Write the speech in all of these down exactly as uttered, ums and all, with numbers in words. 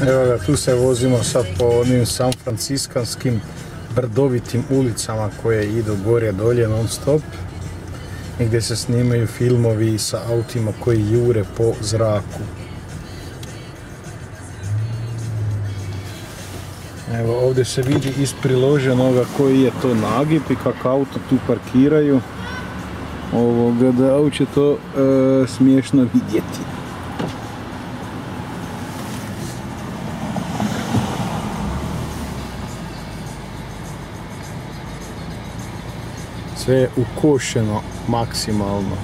Evo ga, tu se vozimo sad po onim san franciskanskim brdovitim ulicama koje idu gore dolje non stop i gdje se snimaju filmovi sa autima koji jure po zraku. Evo ovdje se vidi iz priloženoga koji je to nagib i kako auto tu parkiraju. Ovoga da će to e, smiješno vidjeti. Sve je ukošeno maksimalno.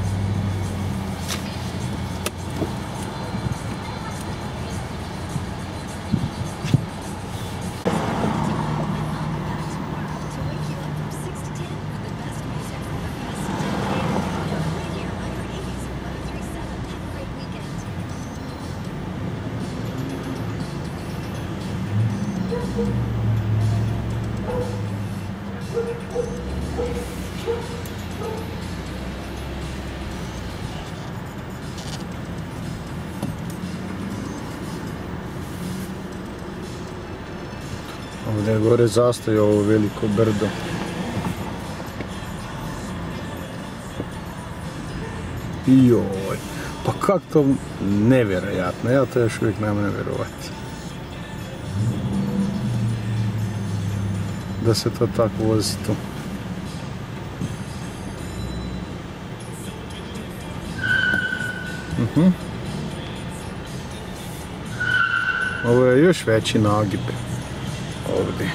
Ovdje je gore zastoj ovo veliko brdo. Joj, pa kak to nevjerojatno, ja to još uvijek nemam nevjerovati. Da se to tako vozi tu. Uh-huh. Ovo je još veći nagib. Ovdje.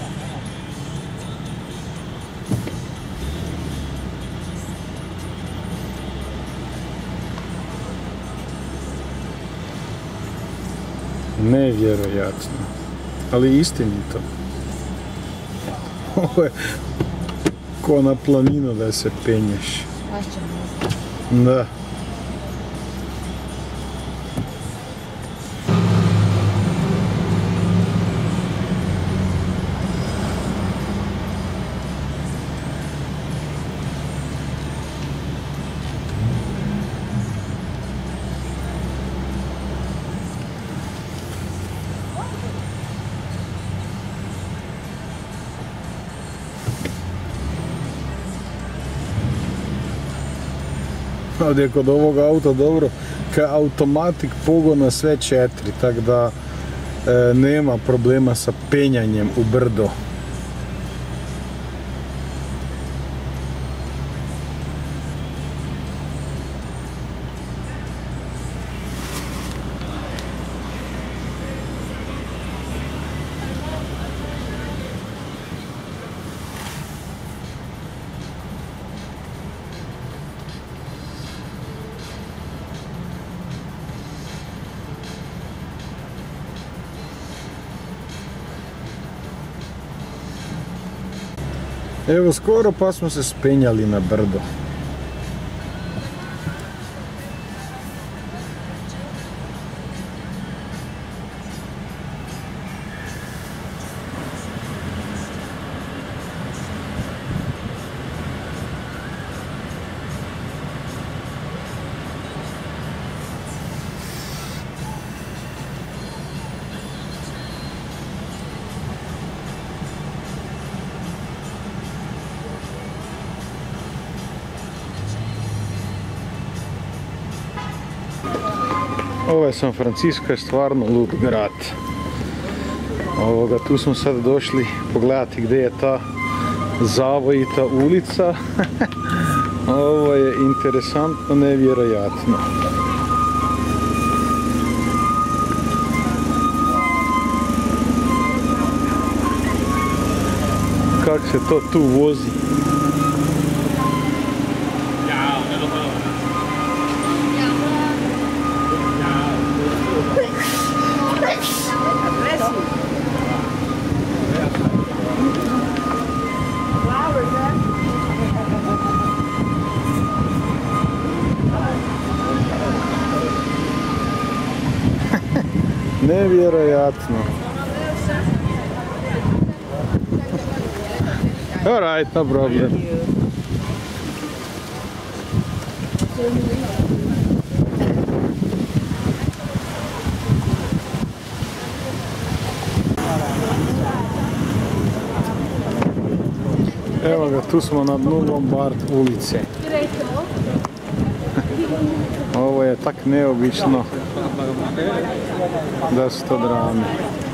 Nevjerojatno. Ali istinito. Ovo je ko na planinu da se penješ. Da. Ovdje je kod ovog auta dobro, ka automatik pogona sve četiri, tako da e, nema problema sa penjanjem u brdo. Evo skoro pa smo se spenjali na brdo. Ovo je San Francisco, je stvarno lud grad. Ovoga, tu smo sad došli pogledati gdje je ta zavojita ulica. Ovo je interesantno, nevjerojatno. Kako se to tu vozi. Nevjerojatno. All right, no problem. Evo ga, tu smo na dnu Lombard ulice. Ovo je tak neobično da su to drame.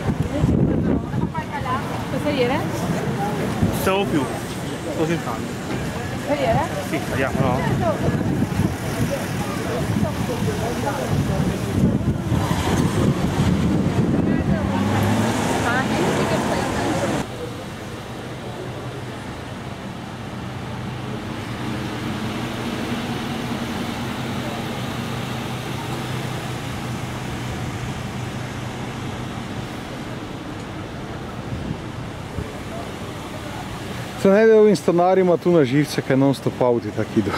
Solo più, così tanto. Sì, vediamo, no? Se ne ide ovim stanarima tu na živce kaj non stop auti tak idu.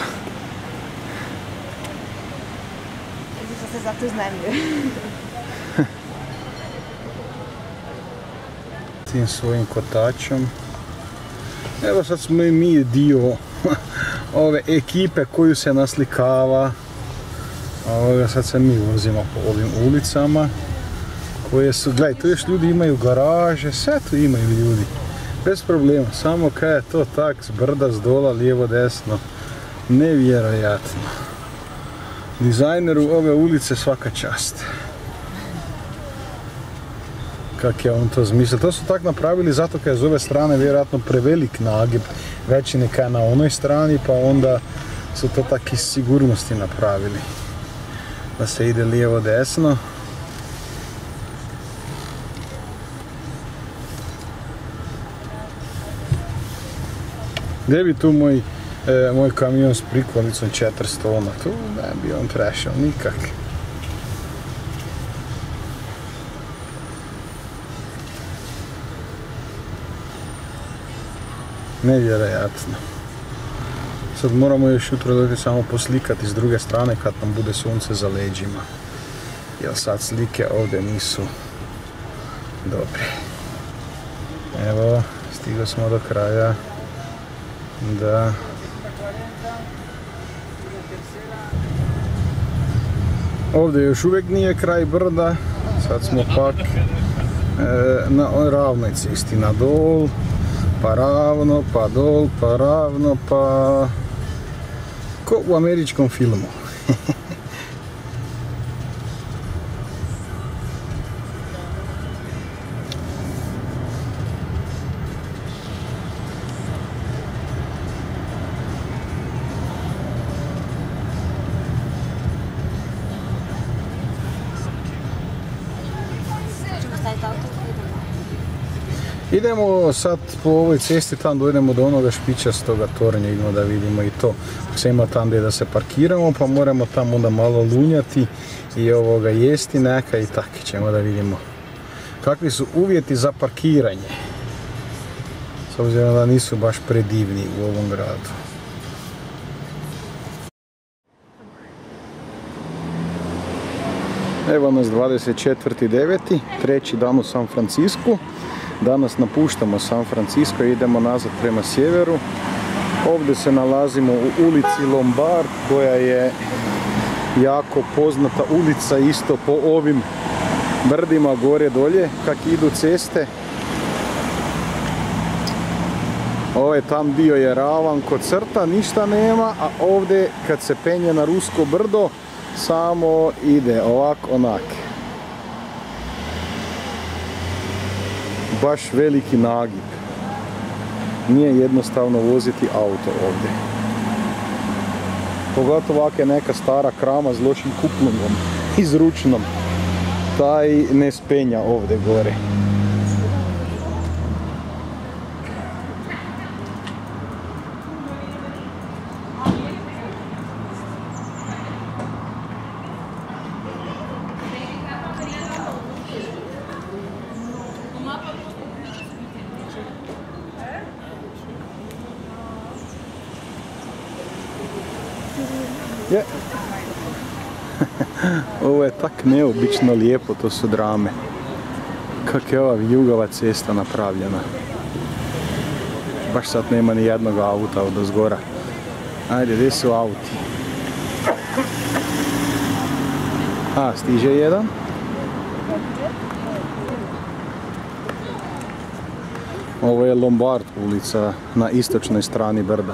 Što se zato iznajmljuju. Tim svojim kotačom. Evo sad smo i mi dio ove ekipe koju se naslikava. Ovoga, sad se mi vozimo po ovim ulicama koje su, gledaj, tu još ljudi imaju garaže, sve tu imaju ljudi. Bez problema, samo kaj je to tak, s brda, s dola, lijevo, desno. Nevjerojatno. Dizajneru ove ulice svaka čast. Kak je on to zmislio. To su tak napravili zato kaj je s ove strane vjerojatno prevelik nagib. Veći nekaj na onoj strani, pa onda su to tak iz sigurnosti napravili. Da se ide lijevo, desno. Gdje bi tu moj, e, moj kamion s prikladnicom četiristo tona? Tu ne bi on prešao nikak. Nevjerojatno. Sad moramo još jutro doći samo poslikati s druge strane kad nam bude sunce za leđima. Jer sad slike ovdje nisu dobre. Evo, stigli smo do kraja. Da. Ovdje još uvijek nije kraj brda, sad smo pak e, na ravnoj cesti, na dol, pa ravno, pa dol, pa ravno, pa ko u američkom filmu. Idemo sad po ovoj cesti, tam dojdemo do onoga špičastoga tornja, idemo da vidimo i to. Se ima tam gdje da se parkiramo, pa moramo tam onda malo lunjati i ovoga jesti neka i tako ćemo da vidimo kakvi su uvjeti za parkiranje. S obzirom da nisu baš predivni u ovom gradu. Evo nas dvadeset četvrti deveti treći dan u San Francisku. Danas napuštamo San Francisco i idemo nazad prema sjeveru. Ovdje se nalazimo u ulici Lombard koja je jako poznata ulica isto po ovim brdima gore dolje kak idu ceste. Ovaj tam dio je ravan kod crta, ništa nema, a ovdje kad se penje na Rusko brdo samo ide ovak onak. Baš veliki nagib. Nije jednostavno voziti auto ovdje. Pogotovo ovak je neka stara krama s lošim kuplungom, izručnom. Taj ne spenja ovdje gore. Je. Ovo je tak neobično lijepo, to su drame. Kak je ova vijugava cesta napravljena. Baš sad nema ni jednog auta od ozgora. Ajde, gdje su auti? A, stiže jedan. Ovo je Lombard ulica na istočnoj strani brda.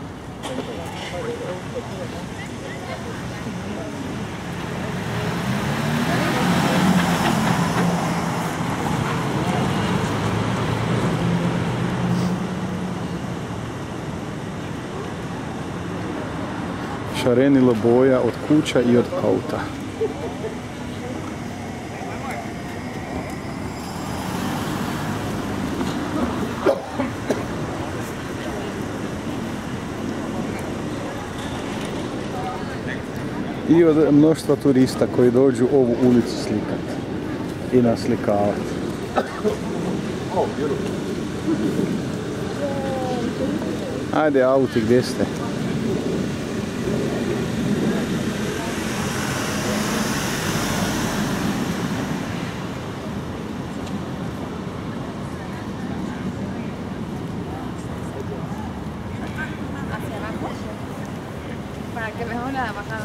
Šarenilo boja od kuća i od auta. I od mnoštva turista koji dođu ovu ulicu slikati i naslikavati. Ajde, auti, gdje ste? Para que mejor la bajada.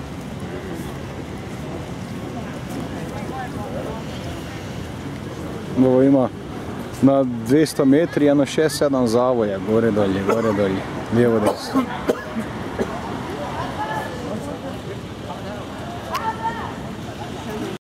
Ovo ima na dvjesto metri, jedno šest sedam zavoja, gore dolje, gore dolje, lijevo desno.